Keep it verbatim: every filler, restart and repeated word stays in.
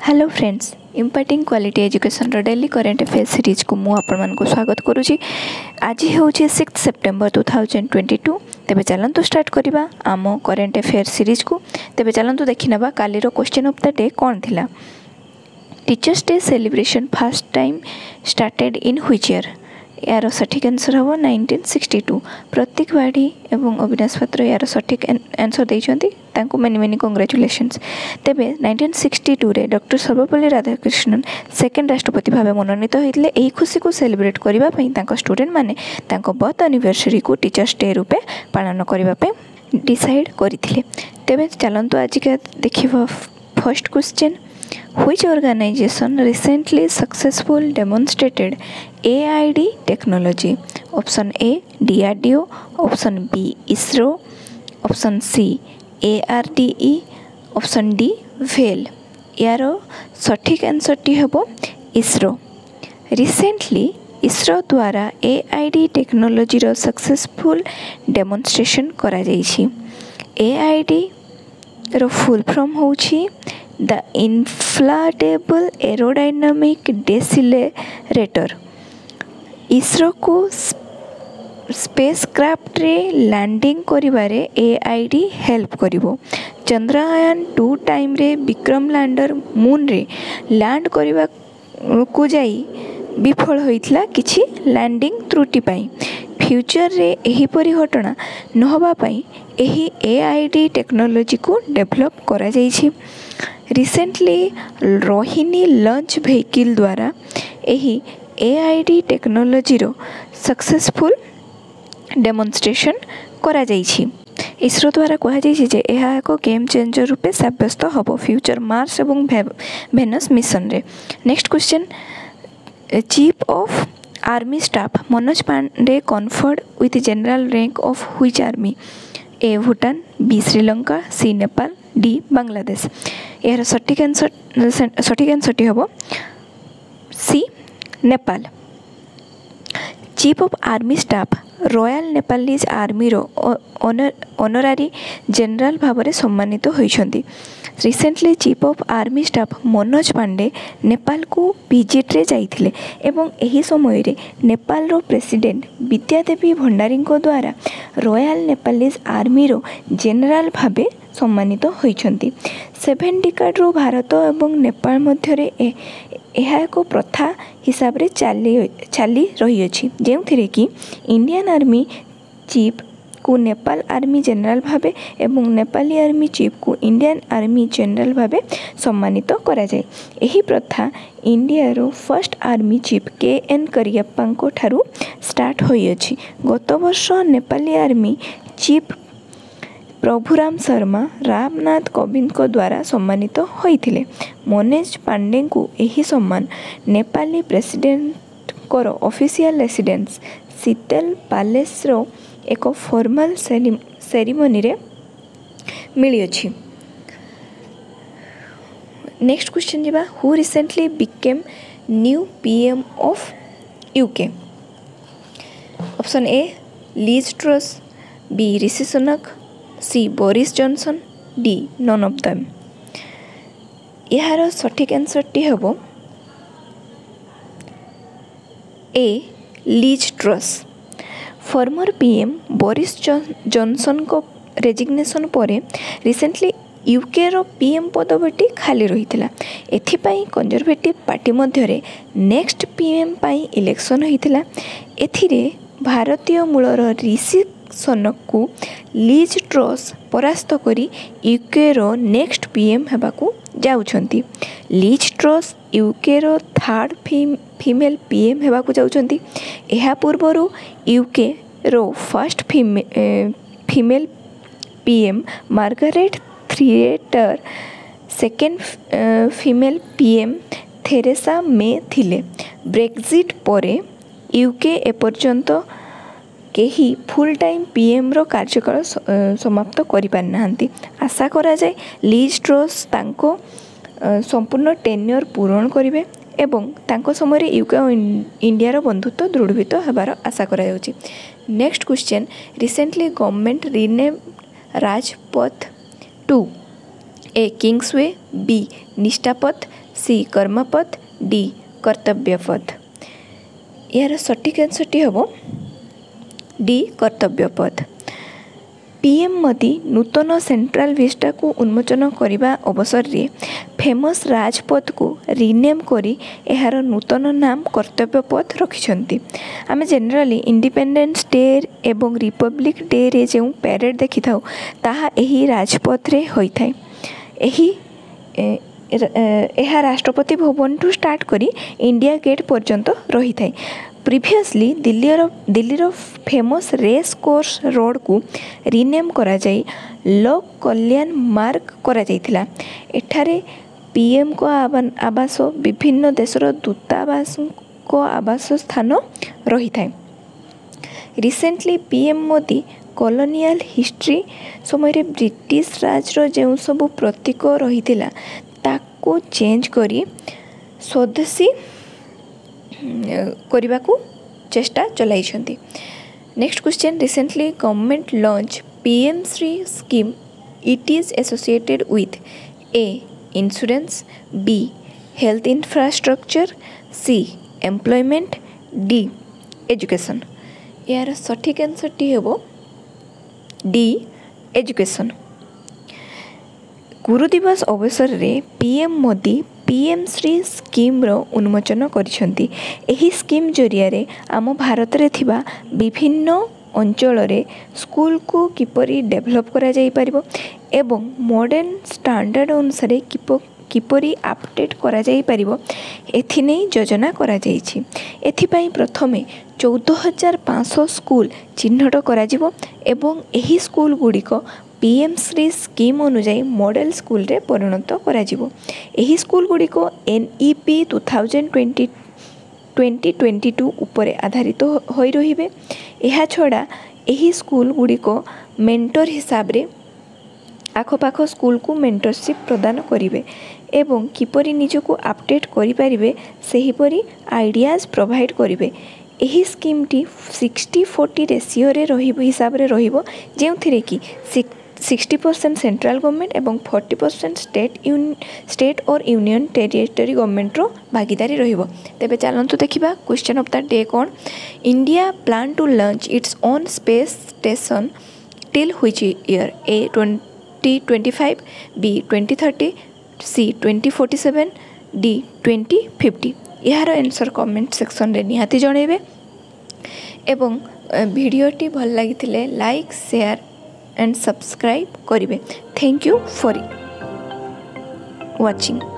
Hello friends, imparting quality education daily current affairs series को मु आपण को स्वागत करुँची। आज हूँ six September two thousand twenty two. तेरे चलतु स्टार्ट करवा आम करेन्ट अफेयर्स सीरीज को। तेरे चलतु देखा काली क्वेश्चन ऑफ द डे कौन थिला। Teachers day celebration first time started in which year. यार सठिक आंसर हम नाइंटीन सिक्सटी टू। प्रतीक बाड़ी एवं अविनाश पात्र यार सठिक आंसर देइछंती, तांको मेनी मेनी कंग्रेचुलेशन्स। तेबे नाइंटीन सिक्सटी टू रे डॉक्टर सर्वपल्ली राधाकृष्णन सेकेंड राष्ट्रपति भाव मनोनीत होइतले। एही खुशी को सेलिब्रेट करबा पई तांको स्टूडेंट माने तांको बर्थ एनिवर्सरी को टीचर्स डे रूपे पालन करबा पई डिसाइड करथिले। तेबे चलंतु आज के देखिबा first question. Which organization recently successfully demonstrated A I D technology? Option A D R D O, Option B ISRO, Option C A R D E, Option D VAIL। यार सठिक आंसर टी हेबो ISRO। Recently ISRO द्वारा A I D technology रो successful demonstration करा जाइछि। A I D रो full form होछि the inflatable aerodynamic decelerator. ISRO को स्पेसक्राफ्ट रे लैंडिंग करिबारे A I D हेल्प करिवो। चंद्रयान टू टाइम रे विक्रम लैंडर मून रे लैंड करिबा को जाई विफल होइतला किछि लैंडिंग त्रुटि पाई। फ्यूचर रे एही परि घटना नहबा पाई एही A I D टेक्नोलोजी को डेवलप करा जाइछि। रिसेंटली रोहिणी लॉन्च व्हीकल द्वारा यही A I D टेक्नोलोजी रो सक्सेसफुल डेमोन्स्ट्रेशन करा जाइछि। इसरो द्वारा कहा जाइछि जे एहा एक गेम चेंजर रूपे साब्यस्त हबो फ्यूचर मार्स एवं वेनस मिशन रे। Next question. Chief of army staff Manoj Pande conferred with general rank of which army. A Bhutan, B Sri Lanka, C Nepal, D Bangladesh. यार सठिक आंसर सठिक आंसर टी हम C Nepal. Chief of army staff royal Nepalese army रो honorary general भाव में सम्मानित होइछंती। Recently chief of army staff Manoj Pande Nepal को विजिट रे जाइथिले एवं एही समय रे नेपाल रो प्रेसिडेंट विद्यादेवी भंडारी को द्वारा रॉयल नेपालीज आर्मी रो जनरल भावे सम्मानित होइछंती। सेभेन डिकाड रो भारत एवं नेपाल मध्य रे एहा एक प्रथा हिसाब रे चाली चाली रही अछि, जेउथिरे कि इंडियन आर्मी चीफ को नेपाल आर्मी जनरल भावे एवं नेपाली आर्मी चीफ को इंडियन आर्मी जनरल भावे सम्मानित करा जाय। एही प्रथा इंडिया रो first army chief K N Cariappa को ठारू स्टार्ट होई अछि। गत वर्ष नेपाली आर्मी चीफ प्रभुराम शर्मा रामनाथ कोविंद को द्वारा सम्मानित होइथिले। मनोज पांडे को यही सम्मान नेपाली प्रेसिडेंट को ऑफिशियल रेसिडेंस शीतल पैलेस रो एक फॉर्मल सेरेमनी रे मिली अछि। नेक्स्ट क्वेश्चन जिबा। Who recently became new PM of UK. Option A Liz Truss, B Rishi Sunak, C Boris Johnson, D none of them. यार सठिक आंसर टी हेबो A Liz Truss. Former PM Boris Johnson को resignation परे रिसेंटली यूके रो PM पदवीटी खाली रहिथिला। एथिपाई कंजर्वेटिव पार्टी मध्य रे नेक्स्ट पीएम पाई इलेक्शन होइथिला। एथिरे भारतीय मूलर ऋषि सुनक को लीज ट्रस परास्त करी यूके रो नेक्स्ट पीएम हेबाकू जाउछंती। लीज ट्रस यूके रो थर्ड फीमेल पीएम हेबाकू जाउछंती। एहा पूर्वरु यूके रो first female PM Margaret Thatcher second female PM Theresa May थिले। ब्रेक्जिट परे यूके एपर्यंत केही फुल टाइम पीएम रो कार्यकाल समाप्त करि पार नाहंती। आशा करा जाय लीज ट्रस तांको संपूर्ण टेन्योर पूरण करिवे एवं तांको समय रे यूके और इंडिया रो बंधुत्व दृढ़ीभूत हेबार आशा करा जाउची। Next question. Recently government rename Rajpath to A Kingsway, B Nishthapath, C Kartavyapath D Kartavyapath. यार सठिक आंसरटी हम डी कर्तव्यपथ। पीएम मोदी नूतन सेंट्रल विस्टा को उन्मोचन करने अवसर रे फेमस राजपथ को रिनेम करी एहार नूतन नाम कर्तव्यपथ रखिछंती। आमे जनरली इंडिपेंडेंस डे एवं रिपब्लिक डे रे जो पैरेड देखि थाउ ताहा एही राजपथ रे होई थाए। एही एहा राष्ट्रपति भवन टू स्टार्ट करी इंडिया गेट पर्यंत रही थाए। प्रिवियसली दिल्लीर दिल्लीर फेमस रेस कोर्स रोड को रिनेम करा जाई लोक कल्याण मार्ग करा जाइथिला। एठारे पीएम को आवास विभिन्न देशर दूतावास को आवास स्थान रही थाए। Recently PM Modi colonial history समय ब्रिटिश राजर जो सब प्रतीक रही थिला ताको चेंज करी स्वदेशी करने को चेष्टा चलाई। Next question, recently government launch PM Shri scheme it is associated with A insurance, B health infrastructure, C employment, D education. यार सठिक आंसर टी हेबो डी एजुकेशन। गुरु दिवस अवसर रे PM Modi PM Shri scheme रो उन्मोचन करिसेंती। एही स्कीम जरिया रे आम भारत रे थिबा विभिन्न अंचल रे स्कूल को किपरि डेवलप करा जाई परिबो एवं मॉडर्न स्टैंडर्ड अनुसार किपरि अपडेट करा जाई परिबो एथि नै योजना करा जाईछि। एथि पई प्रथमे चौदह हजार पाँच सौ स्कूल चिन्हट करा जिवो एवं एही स्कूल गुड़िक पीएम श्री स्कीम अनुजाई मॉडल स्कूल रे परिणत करा जिवो। एही स्कूल गुड़िक NEP two thousand twenty twenty twenty two उपरे आधारित होई रहिबे। एहा छड़ा एही स्कूल गुड़िक मेंटर हिसाब रे आखपाख स्कूल को मेंटरशिप प्रदान करिवे एवं किपरि निजको अपडेट करि परिबे सेहीपरि आइडियाज प्रोवाइड करिवे। एही स्कीम टी सिक्सटी फोर्टी रेशियो रे रहिबो हिसाब रे रहिबो जेउथिरे कि सिक्सटी परसेंट सेंट्रल गवर्नमेंट एवं फोर्टी परसेंट स्टेट स्टेट और यूनियन टेरिटरी गवर्नमेंट रो भागीदारी रहिबो। तेबे चलंतु देखिबा क्वेश्चन ऑफ द डे कोन। India plan to launch its own space station till which year? A twenty twenty five, B twenty thirty, C twenty forty seven, D twenty fifty. यार answer comment section रे निहाती जणेबे एवं भिडियोटी भल लागिथिले like share and subscribe करिवे। Thank you for watching.